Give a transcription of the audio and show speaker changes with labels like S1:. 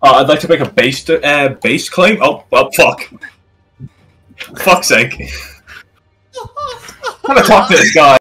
S1: I'd like to make a base claim. Oh, well, fuck. Fuck's sake. I'm gonna talk to this guy.